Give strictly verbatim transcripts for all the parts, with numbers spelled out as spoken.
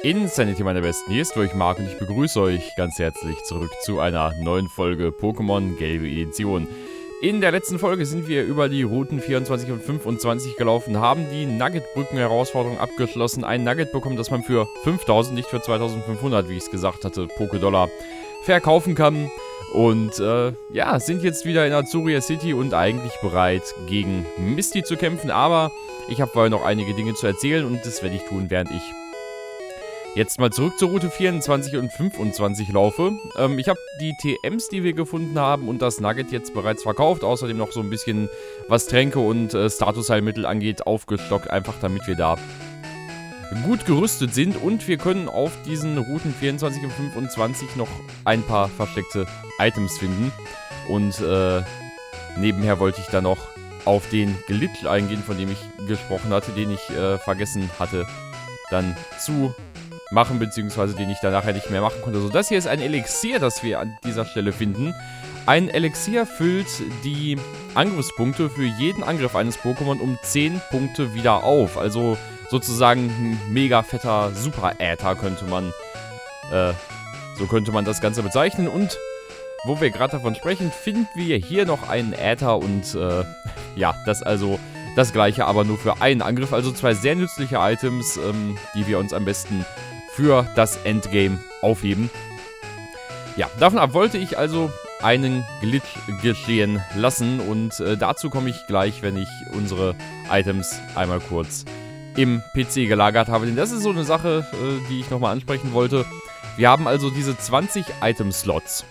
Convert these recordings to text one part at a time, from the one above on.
Insanity, meine Besten. Hier ist für euch Marc und ich begrüße euch ganz herzlich zurück zu einer neuen Folge Pokémon Gelbe Edition. In der letzten Folge sind wir über die Routen vierundzwanzig und fünfundzwanzig gelaufen, haben die Nugget-Brücken-Herausforderung abgeschlossen, ein Nugget bekommen, das man für fünftausend, nicht für zweitausendfünfhundert, wie ich es gesagt hatte, Poké-Dollar verkaufen kann. Und äh, ja, sind jetzt wieder in Azuria City und eigentlich bereit, gegen Misty zu kämpfen. Aber ich habe vorher noch einige Dinge zu erzählen und das werde ich tun, während ich jetzt mal zurück zur Route vierundzwanzig und fünfundzwanzig laufe. Ähm, ich habe die T Ms, die wir gefunden haben, und das Nugget jetzt bereits verkauft. Außerdem noch so ein bisschen, was Tränke und äh, Statusheilmittel angeht, aufgestockt. Einfach damit wir da gut gerüstet sind. Und wir können auf diesen Routen vierundzwanzig und fünfundzwanzig noch ein paar versteckte Items finden. Und äh, nebenher wollte ich dann noch auf den Glitch eingehen, von dem ich gesprochen hatte, den ich äh, vergessen hatte, dann zu machen, beziehungsweise den ich dann nachher nicht mehr machen konnte. So, das hier ist ein Elixier, das wir an dieser Stelle finden. Ein Elixier füllt die Angriffspunkte für jeden Angriff eines Pokémon um zehn Punkte wieder auf. Also sozusagen ein mega fetter Super-Äther könnte man, äh, so könnte man das Ganze bezeichnen. Und wo wir gerade davon sprechen, finden wir hier noch einen Äther und, äh, ja, das also das gleiche, aber nur für einen Angriff. Also zwei sehr nützliche Items, ähm, die wir uns am besten für das Endgame aufheben. Ja, davon ab wollte ich also einen Glitch geschehen lassen und äh, dazu komme ich gleich, wenn ich unsere Items einmal kurz im P C gelagert habe. Denn das ist so eine Sache, äh, die ich nochmal ansprechen wollte. Wir haben also diese zwanzig Item-Slots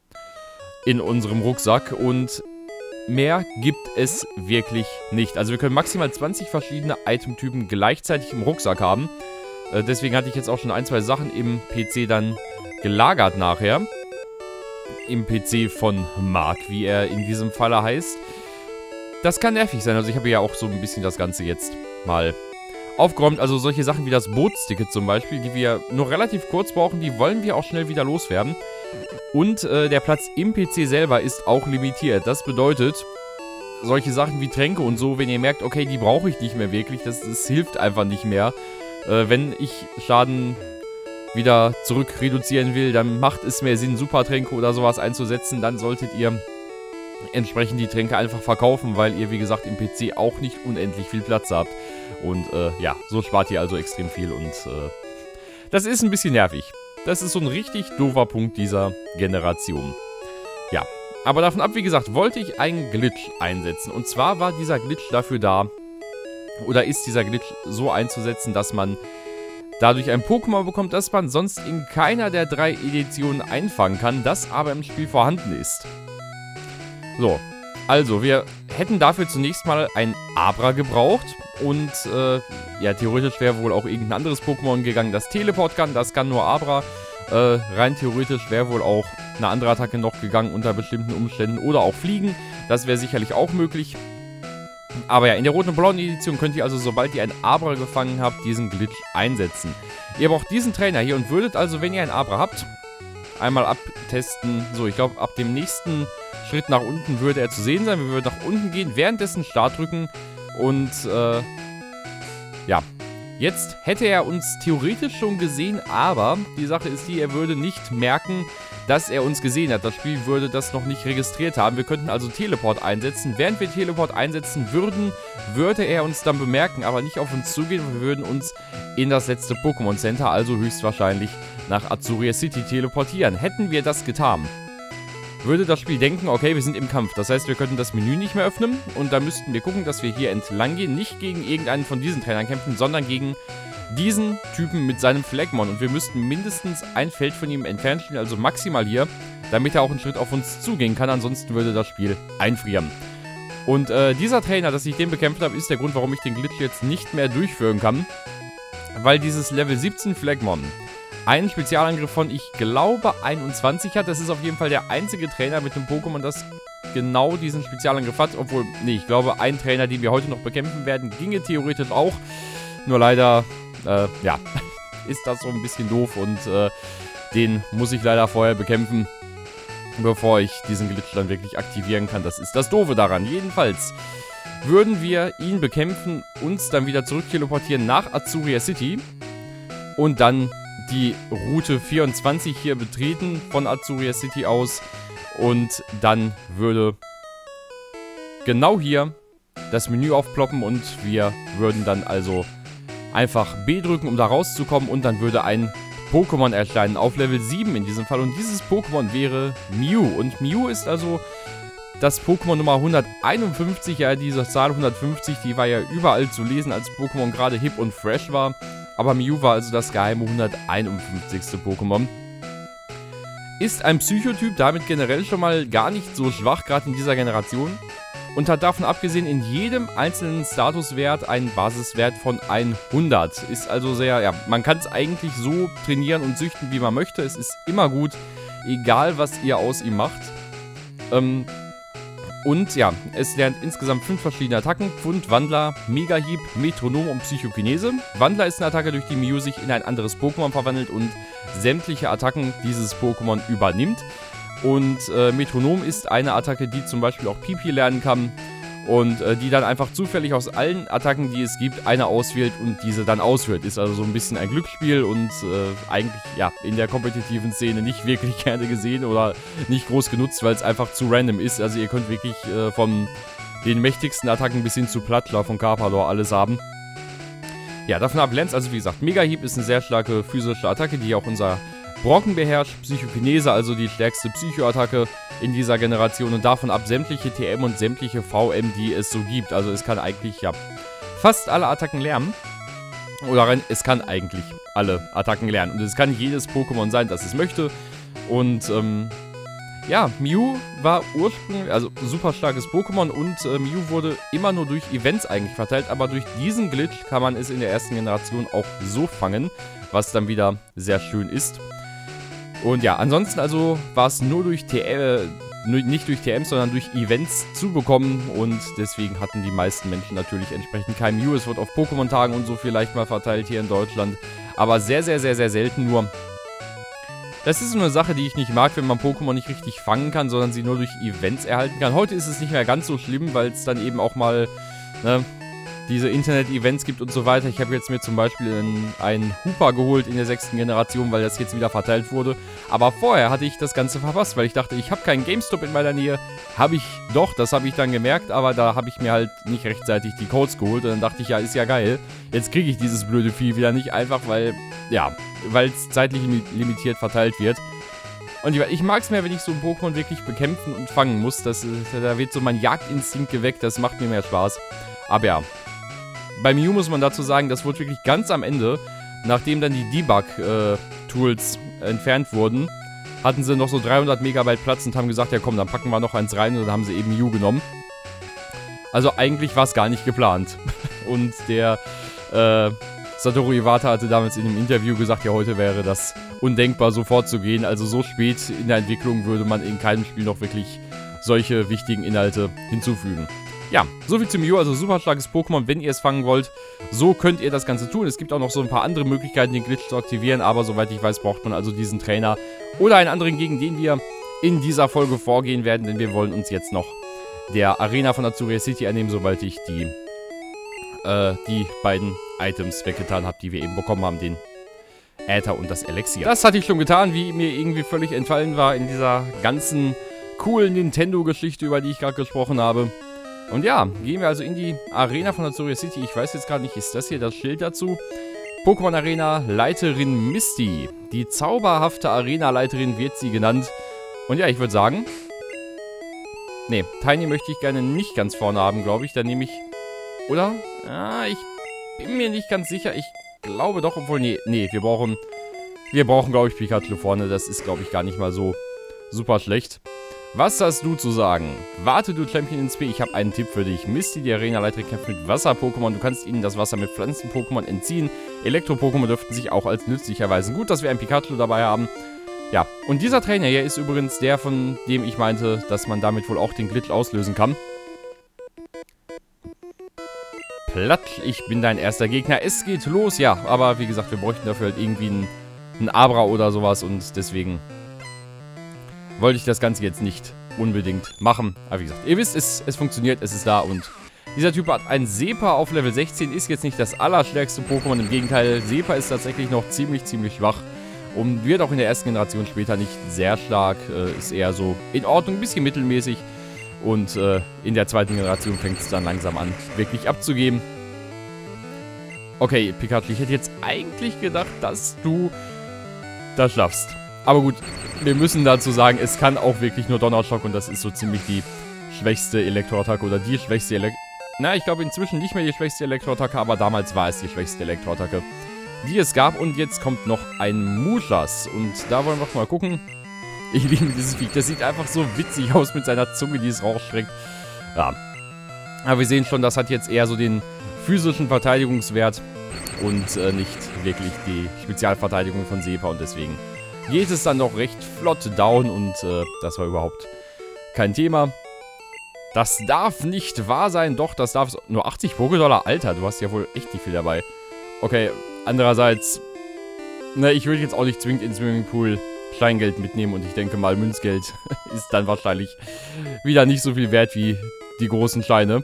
in unserem Rucksack und mehr gibt es wirklich nicht. Also wir können maximal zwanzig verschiedene Itemtypen gleichzeitig im Rucksack haben. Äh, deswegen hatte ich jetzt auch schon ein, zwei Sachen im P C dann gelagert nachher. Im P C von Marc, wie er in diesem Falle heißt. Das kann nervig sein. Also ich habe ja auch so ein bisschen das Ganze jetzt mal aufgeräumt. Also solche Sachen wie das Bootsticket zum Beispiel, die wir nur relativ kurz brauchen, die wollen wir auch schnell wieder loswerden. Und äh, der Platz im P C selber ist auch limitiert. Das bedeutet, solche Sachen wie Tränke und so, wenn ihr merkt, okay, die brauche ich nicht mehr wirklich, das, das hilft einfach nicht mehr. Äh, wenn ich Schaden wieder zurück reduzieren will, dann macht es mehr Sinn, Supertränke oder sowas einzusetzen. Dann solltet ihr entsprechend die Tränke einfach verkaufen, weil ihr, wie gesagt, im P C auch nicht unendlich viel Platz habt. Und äh, ja, so spart ihr also extrem viel und äh, das ist ein bisschen nervig. Das ist so ein richtig doofer Punkt dieser Generation. Ja, aber davon ab, wie gesagt, wollte ich einen Glitch einsetzen. Und zwar war dieser Glitch dafür da, oder ist dieser Glitch so einzusetzen, dass man dadurch ein Pokémon bekommt, das man sonst in keiner der drei Editionen einfangen kann, das aber im Spiel vorhanden ist. So, also wir hätten dafür zunächst mal ein Abra gebraucht. Und äh, ja, theoretisch wäre wohl auch irgendein anderes Pokémon gegangen, das Teleport kann. Das kann nur Abra. Äh, rein theoretisch wäre wohl auch eine andere Attacke noch gegangen unter bestimmten Umständen. Oder auch Fliegen. Das wäre sicherlich auch möglich. Aber ja, in der roten und blauen Edition könnt ihr also, sobald ihr ein Abra gefangen habt, diesen Glitch einsetzen. Ihr braucht diesen Trainer hier und würdet also, wenn ihr ein Abra habt, einmal abtesten. So, ich glaube, ab dem nächsten Schritt nach unten würde er zu sehen sein. Wir würden nach unten gehen, währenddessen Start drücken. Und, äh, ja, jetzt hätte er uns theoretisch schon gesehen, aber die Sache ist die, er würde nicht merken, dass er uns gesehen hat. Das Spiel würde das noch nicht registriert haben. Wir könnten also Teleport einsetzen. Während wir Teleport einsetzen würden, würde er uns dann bemerken, aber nicht auf uns zugehen. Wir würden uns in das letzte Pokémon Center, also höchstwahrscheinlich nach Azuria City, teleportieren. Hätten wir das getan, würde das Spiel denken, okay, wir sind im Kampf. Das heißt, wir könnten das Menü nicht mehr öffnen und dann müssten wir gucken, dass wir hier entlang gehen. Nicht gegen irgendeinen von diesen Trainern kämpfen, sondern gegen diesen Typen mit seinem Flagmon. Und wir müssten mindestens ein Feld von ihm entfernt spielen, also maximal hier, damit er auch einen Schritt auf uns zugehen kann. Ansonsten würde das Spiel einfrieren. Und äh, dieser Trainer, dass ich den bekämpft habe, ist der Grund, warum ich den Glitch jetzt nicht mehr durchführen kann. Weil dieses Level siebzehn Flagmon einen Spezialangriff von, ich glaube, einundzwanzig hat. Das ist auf jeden Fall der einzige Trainer mit einem Pokémon, das genau diesen Spezialangriff hat. Obwohl, nee, ich glaube, ein Trainer, den wir heute noch bekämpfen werden, ginge theoretisch auch. Nur leider, äh, ja, ist das so ein bisschen doof und äh, den muss ich leider vorher bekämpfen, bevor ich diesen Glitch dann wirklich aktivieren kann. Das ist das Doofe daran. Jedenfalls würden wir ihn bekämpfen, uns dann wieder zurück teleportieren nach Azuria City und dann die Route vierundzwanzig hier betreten von Azuria City aus. Und dann würde genau hier das Menü aufploppen und wir würden dann also einfach B drücken, um da rauszukommen. Und dann würde ein Pokémon erscheinen auf Level sieben in diesem Fall. Und dieses Pokémon wäre Mew. Und Mew ist also das Pokémon Nummer hunderteinundfünfzig. Ja, diese Zahl hundertfünfzig, die war ja überall zu lesen, als Pokémon gerade hip und fresh war. Aber Mew war also das geheime hunderteinundfünfzigste Pokémon. Ist ein Psychotyp, damit generell schon mal gar nicht so schwach, gerade in dieser Generation. Und hat davon abgesehen in jedem einzelnen Statuswert einen Basiswert von hundert. Ist also sehr, ja, man kann es eigentlich so trainieren und züchten, wie man möchte. Es ist immer gut, egal was ihr aus ihm macht. Ähm, und ja, es lernt insgesamt fünf verschiedene Attacken. Pfund, Wandler, Megahieb, Metronom und Psychokinese. Wandler ist eine Attacke, durch die Mew sich in ein anderes Pokémon verwandelt und sämtliche Attacken dieses Pokémon übernimmt. Und äh, Metronom ist eine Attacke, die zum Beispiel auch Pipi lernen kann und äh, die dann einfach zufällig aus allen Attacken, die es gibt, eine auswählt und diese dann ausführt. Ist also so ein bisschen ein Glücksspiel und äh, eigentlich ja in der kompetitiven Szene nicht wirklich gerne gesehen oder nicht groß genutzt, weil es einfach zu random ist. Also ihr könnt wirklich äh, von den mächtigsten Attacken bis hin zu Plattler von Carpador alles haben. Ja, davon ab lernt also wie gesagt, Megahieb ist eine sehr starke physische Attacke, die auch unser Brocken beherrscht, Psychokinese, also die stärkste Psycho-Attacke in dieser Generation und davon ab sämtliche T M und sämtliche V M, die es so gibt. Also es kann eigentlich, ja, fast alle Attacken lernen. Oder es kann eigentlich alle Attacken lernen. Und es kann jedes Pokémon sein, das es möchte. Und, ähm, ja, Mew war ursprünglich, also super starkes Pokémon und äh, Mew wurde immer nur durch Events eigentlich verteilt. Aber durch diesen Glitch kann man es in der ersten Generation auch so fangen, was dann wieder sehr schön ist. Und ja, ansonsten also war es nur durch T M, nicht durch T Ms, sondern durch Events zu bekommen. Und deswegen hatten die meisten Menschen natürlich entsprechend kein Mew. Es wird auf Pokémon-Tagen und so vielleicht mal verteilt hier in Deutschland. Aber sehr, sehr, sehr, sehr selten nur. Das ist so eine Sache, die ich nicht mag, wenn man Pokémon nicht richtig fangen kann, sondern sie nur durch Events erhalten kann. Heute ist es nicht mehr ganz so schlimm, weil es dann eben auch mal, ne, diese Internet-Events gibt und so weiter. Ich habe jetzt mir zum Beispiel einen, einen Hooper geholt in der sechsten Generation, weil das jetzt wieder verteilt wurde. Aber vorher hatte ich das Ganze verpasst, weil ich dachte, ich habe keinen GameStop in meiner Nähe. Habe ich doch, das habe ich dann gemerkt, aber da habe ich mir halt nicht rechtzeitig die Codes geholt. Und dann dachte ich, ja, ist ja geil. Jetzt kriege ich dieses blöde Vieh wieder nicht, einfach weil, ja, weil es zeitlich limitiert verteilt wird. Und ich mag es mehr, wenn ich so ein Pokémon wirklich bekämpfen und fangen muss. Das, da wird so mein Jagdinstinkt geweckt, das macht mir mehr Spaß. Aber ja, bei Mew muss man dazu sagen, das wurde wirklich ganz am Ende, nachdem dann die Debug-Tools äh, entfernt wurden, hatten sie noch so dreihundert Megabyte Platz und haben gesagt, ja komm, dann packen wir noch eins rein und dann haben sie eben Mew genommen. Also eigentlich war es gar nicht geplant. Und der äh, Satoru Iwata hatte damals in einem Interview gesagt, ja heute wäre das undenkbar, sofort zu gehen. Also so spät in der Entwicklung würde man in keinem Spiel noch wirklich solche wichtigen Inhalte hinzufügen. Ja, soviel zu Mew, also super starkes Pokémon, wenn ihr es fangen wollt. So könnt ihr das Ganze tun. Es gibt auch noch so ein paar andere Möglichkeiten, den Glitch zu aktivieren, aber soweit ich weiß, braucht man also diesen Trainer oder einen anderen, gegen den wir in dieser Folge vorgehen werden, denn wir wollen uns jetzt noch der Arena von Azuria City ernehmen, sobald ich die, äh, die beiden Items weggetan habe, die wir eben bekommen haben, den Äther und das Elixier. Das hatte ich schon getan, wie mir irgendwie völlig entfallen war in dieser ganzen coolen Nintendo-Geschichte, über die ich gerade gesprochen habe. Und ja, gehen wir also in die Arena von Azuria City. Ich weiß jetzt gerade nicht, ist das hier das Schild dazu? Pokémon Arena Leiterin Misty. Die zauberhafte Arena-Leiterin wird sie genannt. Und ja, ich würde sagen... Ne, Tiny möchte ich gerne nicht ganz vorne haben, glaube ich. Dann nehme ich... Oder? Ah, ich bin mir nicht ganz sicher. Ich glaube doch, obwohl... Nee, nee, wir brauchen... Wir brauchen, glaube ich, Pikachu vorne. Das ist, glaube ich, gar nicht mal so super schlecht. Was hast du zu sagen? Warte, du Champion ins B. Ich habe einen Tipp für dich. Misty, die Arena-Leiterin, kämpft mit Wasser-Pokémon. Du kannst ihnen das Wasser mit Pflanzen-Pokémon entziehen. Elektro-Pokémon dürften sich auch als nützlich erweisen. Gut, dass wir einen Pikachu dabei haben. Ja, und dieser Trainer hier ist übrigens der, von dem ich meinte, dass man damit wohl auch den Glitch auslösen kann. Platt, ich bin dein erster Gegner. Es geht los, ja. Aber wie gesagt, wir bräuchten dafür halt irgendwie einen, einen Abra oder sowas. Und deswegen... wollte ich das Ganze jetzt nicht unbedingt machen. Aber wie gesagt, ihr wisst, es, es funktioniert, es ist da und Dieser Typ hat ein Sepa auf Level sechzehn, ist jetzt nicht das allerstärkste Pokémon. Im Gegenteil, Sepa ist tatsächlich noch ziemlich, ziemlich schwach. Und wird auch in der ersten Generation später nicht sehr stark. Äh, ist eher so in Ordnung, ein bisschen mittelmäßig. Und äh, in der zweiten Generation fängt es dann langsam an, wirklich abzugeben. Okay, Pikachu, ich hätte jetzt eigentlich gedacht, dass du das schaffst. Aber gut, wir müssen dazu sagen, es kann auch wirklich nur Donnerschock und das ist so ziemlich die schwächste Elektroattacke oder die schwächste Elektro... Na, ich glaube inzwischen nicht mehr die schwächste Elektroattacke, aber damals war es die schwächste Elektroattacke, die es gab. Und jetzt kommt noch ein Muschas und da wollen wir mal gucken. Ich liebe dieses Viech, das sieht einfach so witzig aus mit seiner Zunge, die es rausstreckt. Ja, aber wir sehen schon, das hat jetzt eher so den physischen Verteidigungswert und äh, nicht wirklich die Spezialverteidigung von Sepa und deswegen geht es dann doch recht flott down und äh, das war überhaupt kein Thema. Das darf nicht wahr sein, doch, das darf es. Nur achtzig Pokédollar, Alter, du hast ja wohl echt nicht viel dabei. Okay, andererseits, ne, ich würde jetzt auch nicht zwingend ins Swimmingpool Kleingeld mitnehmen und ich denke mal, Münzgeld ist dann wahrscheinlich wieder nicht so viel wert wie die großen Scheine.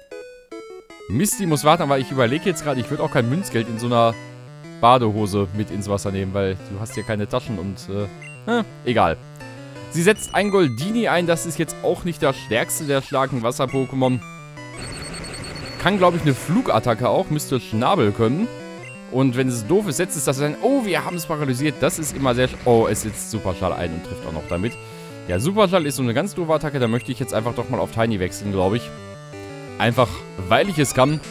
Misty muss warten, aber ich überlege jetzt gerade, ich würde auch kein Münzgeld in so einer Badehose mit ins Wasser nehmen, weil du hast ja keine Taschen und, äh, äh, egal. Sie setzt ein Goldini ein, das ist jetzt auch nicht das stärkste der starken Wasser-Pokémon. Kann, glaube ich, eine Flugattacke auch, müsste Schnabel können. Und wenn es doof ist, setzt es das ein, oh, wir haben es paralysiert, das ist immer sehr, oh, es setzt Superschall ein und trifft auch noch damit. Ja, Superschall ist so eine ganz doofe Attacke, da möchte ich jetzt einfach doch mal auf Tiny wechseln, glaube ich. Einfach, weil ich es kann.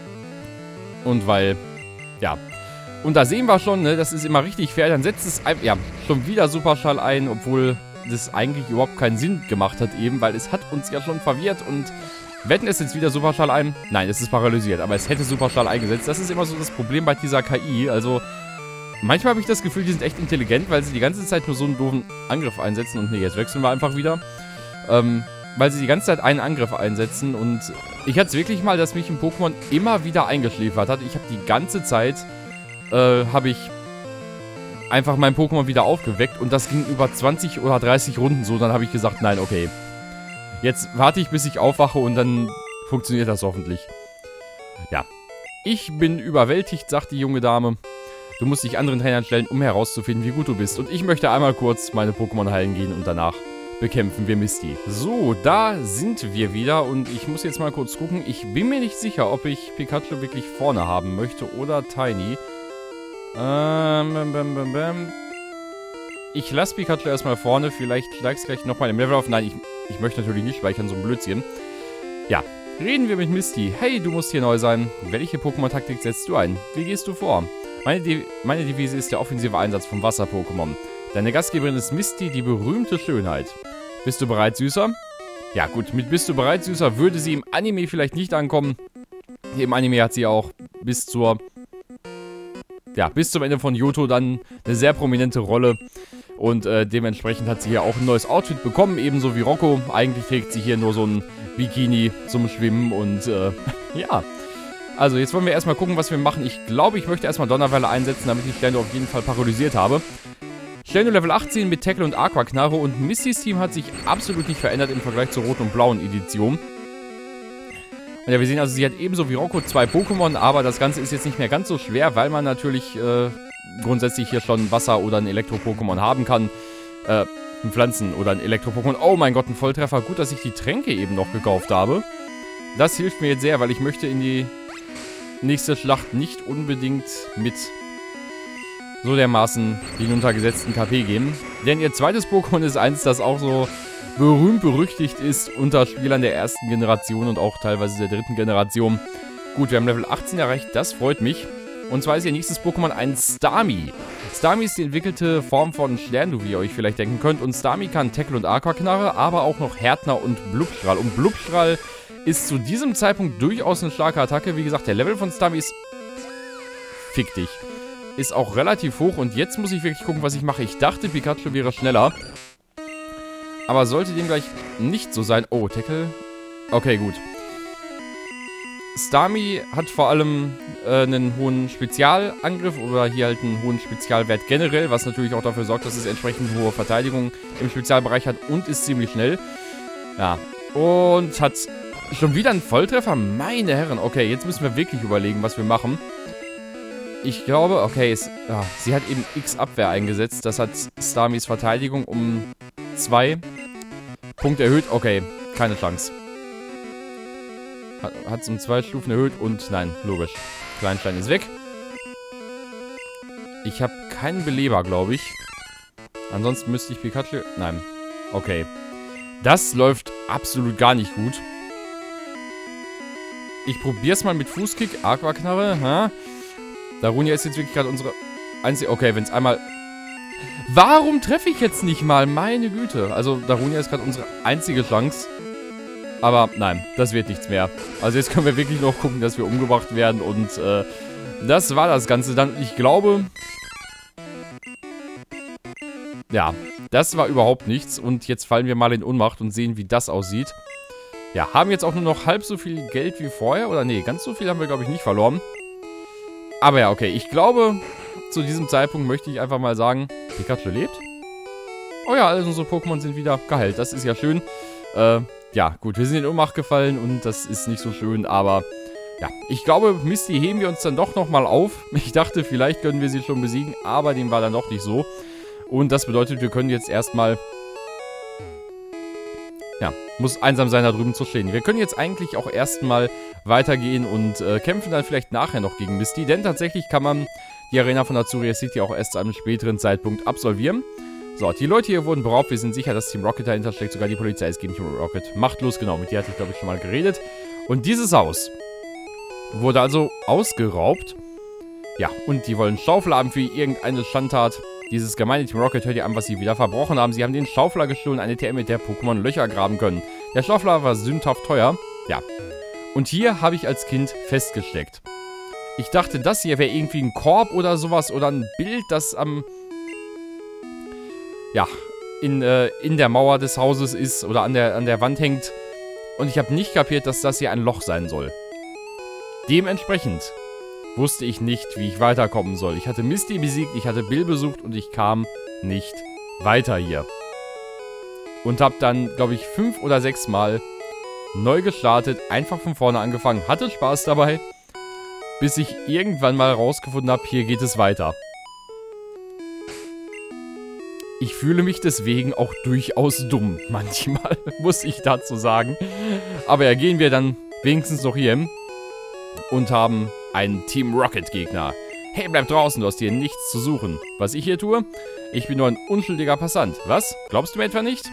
Und weil, ja. Und da sehen wir schon, ne, das ist immer richtig fair. Dann setzt es, ein, ja, schon wieder Superschall ein, obwohl das eigentlich überhaupt keinen Sinn gemacht hat eben, weil es hat uns ja schon verwirrt und wetten es jetzt wieder Superschall ein? Nein, es ist paralysiert, aber es hätte Superschall eingesetzt. Das ist immer so das Problem bei dieser K I. Also, manchmal habe ich das Gefühl, die sind echt intelligent, weil sie die ganze Zeit nur so einen doofen Angriff einsetzen. Und ne, jetzt wechseln wir einfach wieder. Ähm... Weil sie die ganze Zeit einen Angriff einsetzen und ich hatte es wirklich mal, dass mich ein Pokémon immer wieder eingeschläfert hat. Ich habe die ganze Zeit, äh, habe ich einfach mein Pokémon wieder aufgeweckt und das ging über zwanzig oder dreißig Runden so. Dann habe ich gesagt, nein, okay. Jetzt warte ich, bis ich aufwache und dann funktioniert das hoffentlich. Ja. Ich bin überwältigt, sagt die junge Dame. Du musst dich anderen Trainern stellen, um herauszufinden, wie gut du bist. Und ich möchte einmal kurz meine Pokémon heilen gehen und danach bekämpfen wir Misty. So, da sind wir wieder und ich muss jetzt mal kurz gucken. Ich bin mir nicht sicher, ob ich Pikachu wirklich vorne haben möchte oder Tiny. Ähm, bam, bam, bam, bam. Ich lasse Pikachu erstmal vorne. Vielleicht steigst gleich nochmal im Level auf. Nein, ich, ich möchte natürlich nicht speichern, so ein Blödsinn. Ja, reden wir mit Misty. Hey, du musst hier neu sein. Welche Pokémon-Taktik setzt du ein? Wie gehst du vor? Meine, De meine Devise ist der offensive Einsatz von Wasser-Pokémon. Deine Gastgeberin ist Misty, die berühmte Schönheit. Bist du bereit, Süßer? Ja gut, mit Bist du bereit, Süßer würde sie im Anime vielleicht nicht ankommen. Im Anime hat sie auch bis zur... Ja, bis zum Ende von Johto dann eine sehr prominente Rolle. Und äh, dementsprechend hat sie hier auch ein neues Outfit bekommen, ebenso wie Rocco. Eigentlich trägt sie hier nur so ein Bikini zum Schwimmen und äh, ja... Also, jetzt wollen wir erstmal gucken, was wir machen. Ich glaube, ich möchte erstmal Donnerwelle einsetzen, damit ich Sterne auf jeden Fall paralysiert habe. Sterne Level achtzehn mit Tackle und Aquaknarre und Mistys Team hat sich absolut nicht verändert im Vergleich zur roten und blauen Edition. Und ja, wir sehen also, sie hat ebenso wie Rocco zwei Pokémon, aber das Ganze ist jetzt nicht mehr ganz so schwer, weil man natürlich äh, grundsätzlich hier schon Wasser- oder ein Elektro-Pokémon haben kann. Äh, ein Pflanzen- oder ein Elektro-Pokémon. Oh mein Gott, ein Volltreffer. Gut, dass ich die Tränke eben noch gekauft habe. Das hilft mir jetzt sehr, weil ich möchte in die nächste Schlacht nicht unbedingt mit so dermaßen hinuntergesetzten K P geben. Denn ihr zweites Pokémon ist eins, das auch so berühmt berüchtigt ist unter Spielern der ersten Generation und auch teilweise der dritten Generation. Gut, wir haben Level achtzehn erreicht, das freut mich. Und zwar ist ihr nächstes Pokémon ein Starmie. Starmie ist die entwickelte Form von Sterndu, wie ihr euch vielleicht denken könnt. Und Starmie kann Tackle und Aquaknarre, aber auch noch Härtner und Blubstrahl. Und Blubstrahl ist zu diesem Zeitpunkt durchaus eine starke Attacke. Wie gesagt, der Level von Starmie ist... Fick dich. Ist auch relativ hoch. Und jetzt muss ich wirklich gucken, was ich mache. Ich dachte, Pikachu wäre schneller. Aber sollte dem gleich nicht so sein... Oh, Tackle. Okay, gut. Starmie hat vor allem äh, einen hohen Spezialangriff oder hier halt einen hohen Spezialwert generell, was natürlich auch dafür sorgt, dass es entsprechend hohe Verteidigung im Spezialbereich hat und ist ziemlich schnell. Ja, und hat Schon wieder ein Volltreffer? Meine Herren. Okay, jetzt müssen wir wirklich überlegen, was wir machen. Ich glaube, okay, es, ja, sie hat eben X-Abwehr eingesetzt. Das hat Starmys Verteidigung um zwei Punkte erhöht. Okay, keine Chance. Hat es um zwei Stufen erhöht und nein, logisch. Kleinstein ist weg. Ich habe keinen Beleber, glaube ich. Ansonsten müsste ich Pikachu... Nein. Okay. Das läuft absolut gar nicht gut. Ich probiere es mal mit Fußkick. Aquaknarre. Ha? Darunia ist jetzt wirklich gerade unsere einzige... Okay, wenn es einmal... Warum treffe ich jetzt nicht mal? Meine Güte. Also Darunia ist gerade unsere einzige Chance. Aber nein, das wird nichts mehr. Also jetzt können wir wirklich noch gucken, dass wir umgebracht werden. Und äh, das war das Ganze dann. Ich glaube... Ja, das war überhaupt nichts. Und jetzt fallen wir mal in Ohnmacht und sehen, wie das aussieht. Ja, haben jetzt auch nur noch halb so viel Geld wie vorher. Oder nee, ganz so viel haben wir, glaube ich, nicht verloren. Aber ja, okay. Ich glaube, zu diesem Zeitpunkt möchte ich einfach mal sagen, Pikachu lebt. Oh ja, alle unsere Pokémon sind wieder geheilt. Das ist ja schön. Äh, ja, gut, wir sind in Ohnmacht gefallen und das ist nicht so schön, aber... Ja, ich glaube, Misty heben wir uns dann doch nochmal auf. Ich dachte, vielleicht können wir sie schon besiegen, aber dem war dann doch nicht so. Und das bedeutet, wir können jetzt erstmal... Ja, muss einsam sein, da drüben zu stehen. Wir können jetzt eigentlich auch erstmal weitergehen und äh, kämpfen dann vielleicht nachher noch gegen Misty. Denn tatsächlich kann man die Arena von Azuria City auch erst zu einem späteren Zeitpunkt absolvieren. So, die Leute hier wurden beraubt. Wir sind sicher, dass Team Rocket dahinter steckt. Sogar die Polizei ist gegen Team Rocket machtlos. Genau, mit der hatte ich, glaube ich, schon mal geredet. Und dieses Haus wurde also ausgeraubt. Ja, und die wollen Schaufel haben für irgendeine Schandtat. Dieses gemeine Team Rocket, hört ihr an, was sie wieder verbrochen haben. Sie haben den Schaufler gestohlen, eine T M, mit der Pokémon Löcher graben können. Der Schaufler war sündhaft teuer. Ja. Und hier habe ich als Kind festgesteckt. Ich dachte, das hier wäre irgendwie ein Korb oder sowas oder ein Bild, das am... Ja, in, äh, in der Mauer des Hauses ist oder an der, an der Wand hängt. Und ich habe nicht kapiert, dass das hier ein Loch sein soll. Dementsprechend wusste ich nicht, wie ich weiterkommen soll. Ich hatte Misty besiegt, ich hatte Bill besucht und ich kam nicht weiter hier. Und habe dann, glaube ich, fünf oder sechs Mal neu gestartet, einfach von vorne angefangen, hatte Spaß dabei, bis ich irgendwann mal rausgefunden habe, hier geht es weiter. Ich fühle mich deswegen auch durchaus dumm, manchmal, muss ich dazu sagen. Aber ja, gehen wir dann wenigstens noch hier hin und haben einen Team Rocket Gegner. Hey, bleib draußen, du hast hier nichts zu suchen. Was ich hier tue? Ich bin nur ein unschuldiger Passant. Was? Glaubst du mir etwa nicht?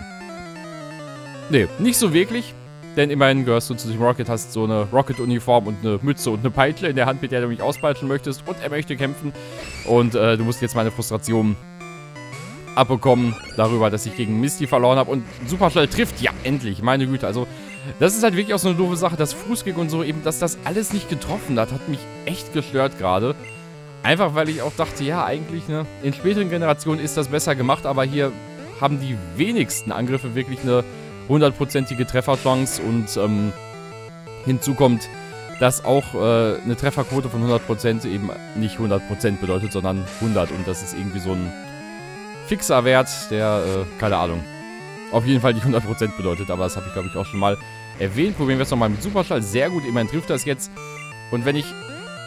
Nee, nicht so wirklich. Denn immerhin gehörst du zu Team Rocket, hast so eine Rocket-Uniform und eine Mütze und eine Peitsche in der Hand, mit der du mich auspeitschen möchtest. Und er möchte kämpfen. Und äh, du musst jetzt meine Frustration abbekommen darüber, dass ich gegen Misty verloren habe. Und Superschall trifft. Ja, endlich. Meine Güte. Also, das ist halt wirklich auch so eine doofe Sache. Das Fußkick und so eben, dass das alles nicht getroffen hat, hat mich echt gestört gerade. Einfach, weil ich auch dachte, ja, eigentlich, ne, in späteren Generationen ist das besser gemacht. Aber hier haben die wenigsten Angriffe wirklich eine hundertprozentige Trefferchance. Und ähm, hinzu kommt, dass auch äh, eine Trefferquote von hundert Prozent eben nicht hundert Prozent bedeutet, sondern hundert. Und das ist irgendwie so ein fixer Wert, der, äh, keine Ahnung, auf jeden Fall nicht hundert Prozent bedeutet, aber das habe ich, glaube ich, auch schon mal erwähnt. Probieren wir es nochmal mit Superschall. Sehr gut, immerhin trifft das jetzt. Und wenn ich...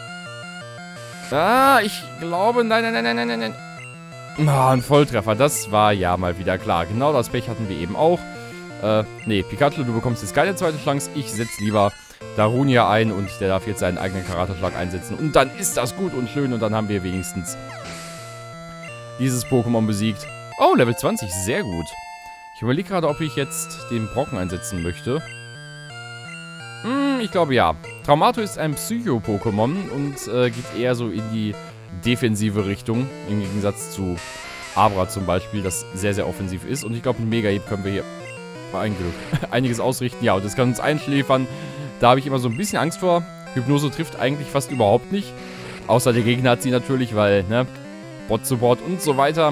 Ah, ich glaube... Nein, nein, nein, nein, nein, nein. Ah, ein Volltreffer. Das war ja mal wieder klar. Genau das Pech hatten wir eben auch. Äh, nee, Pikachu, du bekommst jetzt keine zweite Chance. Ich setze lieber Darunia ein und der darf jetzt seinen eigenen Karateschlag einsetzen. Und dann ist das gut und schön und dann haben wir wenigstens dieses Pokémon besiegt. Oh, Level zwanzig, sehr gut. Ich überlege gerade, ob ich jetzt den Brocken einsetzen möchte. Hm, ich glaube ja. Traumato ist ein Psycho-Pokémon und äh, geht eher so in die defensive Richtung. Im Gegensatz zu Abra zum Beispiel, das sehr, sehr offensiv ist. Und ich glaube, mit Mega-Hieb können wir hier ein Glück, einiges ausrichten. Ja, und das kann uns einschläfern. Da habe ich immer so ein bisschen Angst vor. Hypnose trifft eigentlich fast überhaupt nicht. Außer der Gegner hat sie natürlich, weil, ne, Bot-Support und so weiter.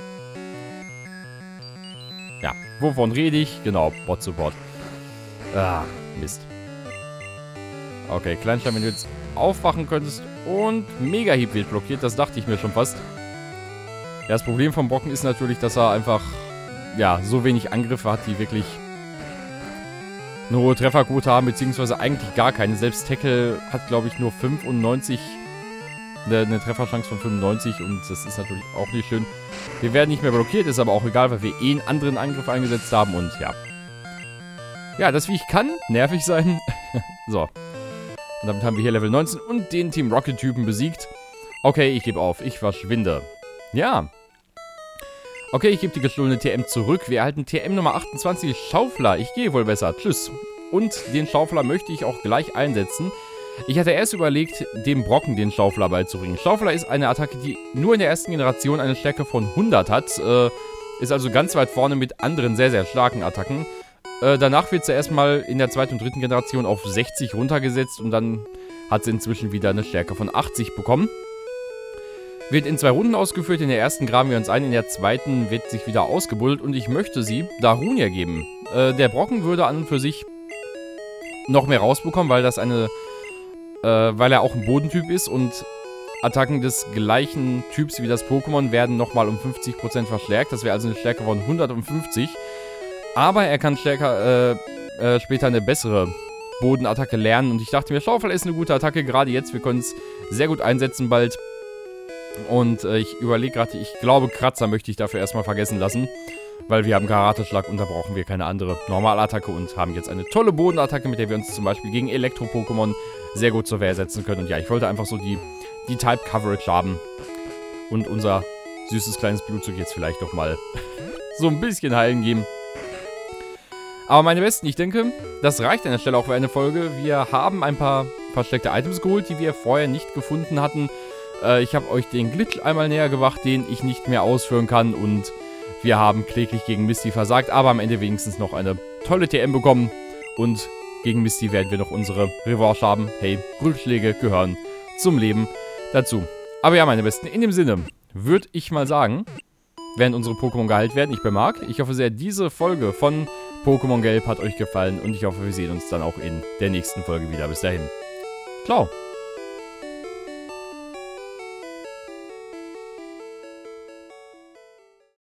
Ja, wovon rede ich? Genau, Bot-Support. Ah, Mist. Okay, Kleinstein, wenn du jetzt aufwachen könntest und Mega-Hieb wird blockiert, das dachte ich mir schon fast. Ja, das Problem vom Brocken ist natürlich, dass er einfach, ja, so wenig Angriffe hat, die wirklich eine hohe Trefferquote haben, beziehungsweise eigentlich gar keine. Selbst Tackle hat, glaube ich, nur fünfundneunzig, eine, eine Trefferchance von fünfundneunzig und das ist natürlich auch nicht schön. Wir werden nicht mehr blockiert, ist aber auch egal, weil wir eh einen anderen Angriff eingesetzt haben und ja. Ja, das wie ich kann, nervig sein. So. Und damit haben wir hier Level neunzehn und den Team Rocket-Typen besiegt. Okay, ich gebe auf, ich verschwinde. Ja. Okay, ich gebe die gestohlene T M zurück. Wir erhalten T M Nummer achtundzwanzig, Schaufler. Ich gehe wohl besser. Tschüss. Und den Schaufler möchte ich auch gleich einsetzen. Ich hatte erst überlegt, dem Brocken den Schaufler beizubringen. Schaufler ist eine Attacke, die nur in der ersten Generation eine Stärke von hundert hat. Äh, ist also ganz weit vorne mit anderen sehr, sehr starken Attacken. Äh, danach wird sie erstmal in der zweiten und dritten Generation auf sechzig runtergesetzt und dann hat sie inzwischen wieder eine Stärke von achtzig bekommen. Wird in zwei Runden ausgeführt. In der ersten graben wir uns ein, in der zweiten wird sich wieder ausgebuddelt und ich möchte sie Darunia geben. Äh, der Brocken würde an und für sich noch mehr rausbekommen, weil das eine, äh, weil er auch ein Bodentyp ist und Attacken des gleichen Typs wie das Pokémon werden nochmal um fünfzig Prozent verstärkt. Das wäre also eine Stärke von hundertfünfzig. Aber er kann stärker, äh, äh, später eine bessere Bodenattacke lernen und ich dachte mir, Schaufel ist eine gute Attacke, gerade jetzt, wir können es sehr gut einsetzen bald. Und äh, ich überlege gerade, ich glaube, Kratzer möchte ich dafür erstmal vergessen lassen. Weil wir haben Karateschlag und da brauchen wir keine andere Normalattacke und haben jetzt eine tolle Bodenattacke, mit der wir uns zum Beispiel gegen Elektro-Pokémon sehr gut zur Wehr setzen können. Und ja, ich wollte einfach so die, die Type-Coverage haben. Und unser süßes kleines Blutzug jetzt vielleicht doch mal so ein bisschen heilen geben. Aber meine Besten, ich denke, das reicht an der Stelle auch für eine Folge. Wir haben ein paar versteckte Items geholt, die wir vorher nicht gefunden hatten. Ich habe euch den Glitch einmal näher gebracht, den ich nicht mehr ausführen kann und wir haben kläglich gegen Misty versagt, aber am Ende wenigstens noch eine tolle T M bekommen und gegen Misty werden wir noch unsere Revanche haben. Hey, Rückschläge gehören zum Leben dazu. Aber ja, meine Besten, in dem Sinne würde ich mal sagen, während unsere Pokémon geheilt werden, ich bin Marc. Ich hoffe sehr, diese Folge von Pokémon Gelb hat euch gefallen und ich hoffe, wir sehen uns dann auch in der nächsten Folge wieder. Bis dahin. Ciao.